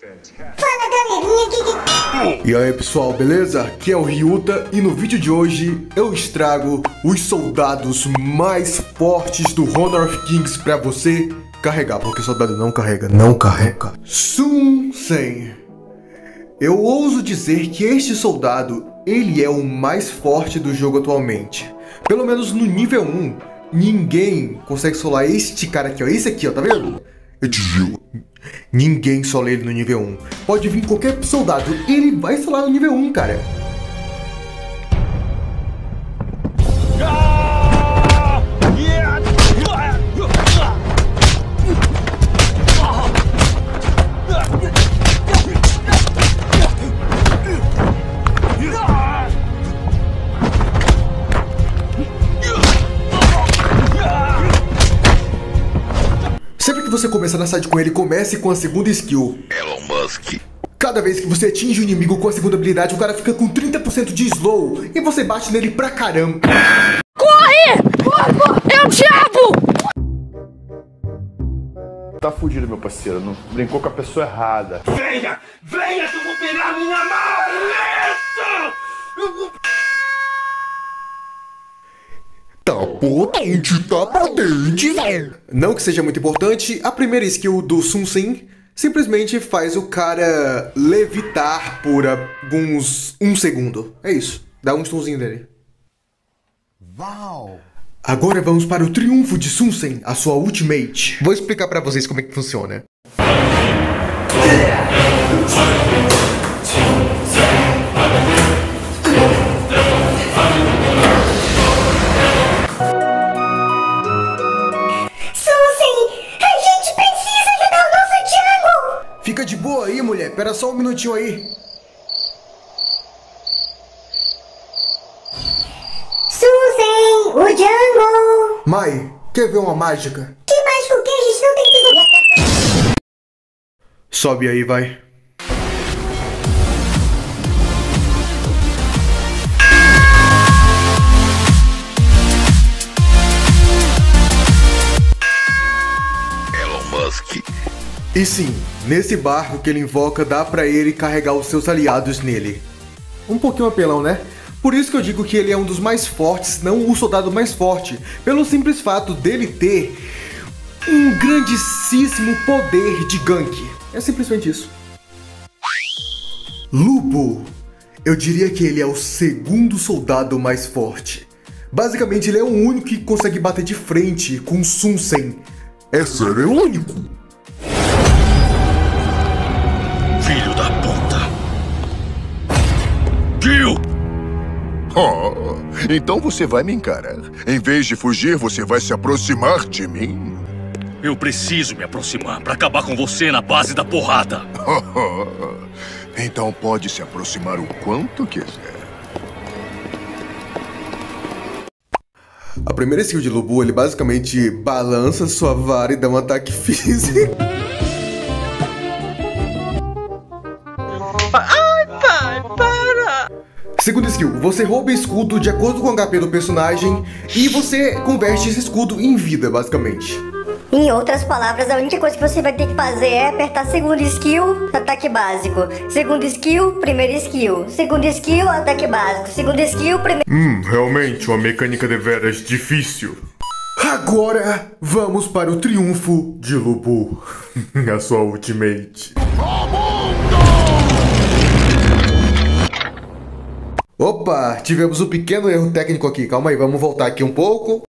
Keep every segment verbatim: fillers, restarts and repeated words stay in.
Fala galerinha, que... E aí pessoal, beleza? Aqui é o Ryuta e no vídeo de hoje eu estrago os soldados mais fortes do Honor of Kings pra você carregar, porque soldado não carrega, não carrega. Sun Sen. Eu ouso dizer que este soldado, ele é o mais forte do jogo atualmente. Pelo menos no nível um, ninguém consegue solar este cara aqui, ó. Esse aqui, ó, tá vendo? Eu te juro. Ninguém sola ele no nível um. Pode vir qualquer soldado, ele vai solar no nível um, cara. Sempre que você começar na side com ele, comece com a segunda skill. Elon Musk. Cada vez que você atinge o inimigo com a segunda habilidade, o cara fica com trinta por cento de slow e você bate nele pra caramba. Corre! É o diabo! Tá fudido, meu parceiro. Não brincou com a pessoa errada. Venha! Venha que eu vou pegar minha maleta! Eu vou... Tá potente, tá potente, velho. Não que seja muito importante, a primeira skill do Sun Sen simplesmente faz o cara levitar por alguns... um segundo. É isso. Dá um stunzinho nele. Uau! Agora vamos para o triunfo de Sun Sen, a sua ultimate. Vou explicar pra vocês como é que funciona. Fica de boa aí, mulher. Pera só um minutinho aí. Suzen, o Jungle. Mai, quer ver uma mágica? Que mágica o que? A gente não tem que... Sobe aí, vai. Elon Musk. E sim, nesse barco que ele invoca, dá pra ele carregar os seus aliados nele. Um pouquinho apelão, né? Por isso que eu digo que ele é um dos mais fortes, não o soldado mais forte, pelo simples fato dele ter um grandíssimo poder de gank. É simplesmente isso. Lupo. Eu diria que ele é o segundo soldado mais forte. Basicamente, ele é o único que consegue bater de frente com Sun Sen. É sério, é o único. Filho da puta! Kill! Oh, então você vai me encarar. Em vez de fugir, você vai se aproximar de mim. Eu preciso me aproximar pra acabar com você na base da porrada. Então pode se aproximar o quanto quiser. A primeira skill de Lubu, ele basicamente balança sua vara e dá um ataque físico. Ai, pai, para! Segunda skill, você rouba escudo de acordo com o H P do personagem e você converte esse escudo em vida, basicamente. Em outras palavras, a única coisa que você vai ter que fazer é apertar segunda skill, ataque básico. Segunda skill, primeira skill. Segunda skill, ataque básico. Segunda skill, primeira... Hum, realmente uma mecânica deveras difícil. Agora, vamos para o triunfo de Lubu. A sua ultimate. Opa, tivemos um pequeno erro técnico aqui. Calma aí, vamos voltar aqui um pouco.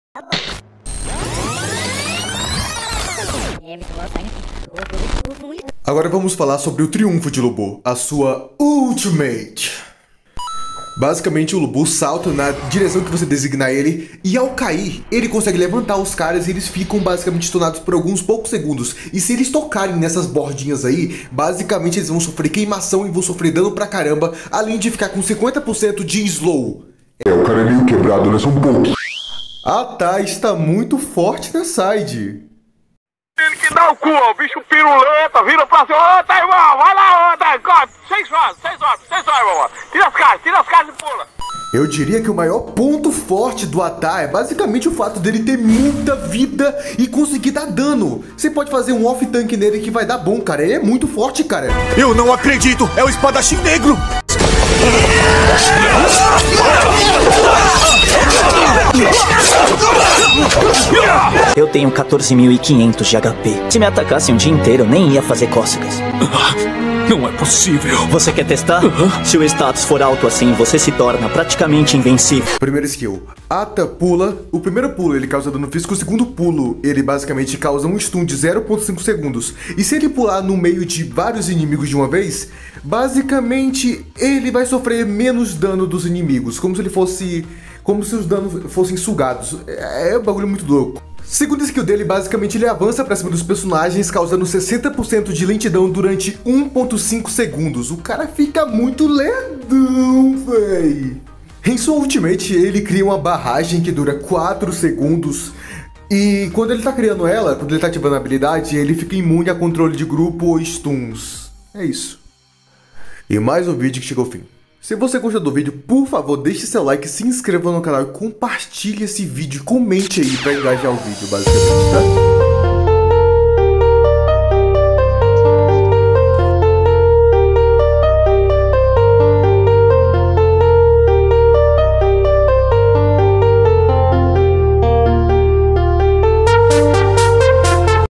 Agora vamos falar sobre o triunfo de Lubu, a sua ultimate. Basicamente o Lubu salta na direção que você designar ele e ao cair, ele consegue levantar os caras e eles ficam basicamente stunados por alguns poucos segundos. E se eles tocarem nessas bordinhas aí, basicamente eles vão sofrer queimação e vão sofrer dano pra caramba, além de ficar com cinquenta por cento de slow. É, o cara é meio quebrado, né? Só um pouco. A Thai está muito forte na side. Ele que dá o cu, ó, o bicho piruleta, vira pra cima, ô, tá, irmão, vai lá, ô, tá, corre, seis horas, seis horas, seis horas, irmão, tira as caixas, tira as caixas e pula. Eu diria que o maior ponto forte do Ata é basicamente o fato dele ter muita vida e conseguir dar dano. Você pode fazer um off-tank nele que vai dar bom, cara. Ele é muito forte, cara. Eu não acredito! É o espadachim negro! Eu tenho quatorze mil e quinhentos de H P. Se me atacasse um dia inteiro, eu nem ia fazer cócegas. Não é possível. Você quer testar? Uhum. Se o status for alto assim, você se torna praticamente invencível. Primeiro skill. Ata pula. O primeiro pulo ele causa dano físico. O segundo pulo ele basicamente causa um stun de zero ponto cinco segundos. E se ele pular no meio de vários inimigos de uma vez, basicamente ele vai sofrer menos dano dos inimigos. Como se ele fosse... Como se os danos fossem sugados. É, é um bagulho muito louco. Segundo skill dele, basicamente ele avança pra cima dos personagens, causando sessenta por cento de lentidão durante um ponto cinco segundos. O cara fica muito lerdão, véi. Em sua ultimate, ele cria uma barragem que dura quatro segundos. E quando ele tá criando ela, quando ele tá ativando a habilidade, ele fica imune a controle de grupo ou stuns. É isso. E mais um vídeo que chegou ao fim. Se você gostou do vídeo, por favor, deixe seu like, se inscreva no canal e compartilhe esse vídeo. Comente aí pra engajar o vídeo, basicamente, tá?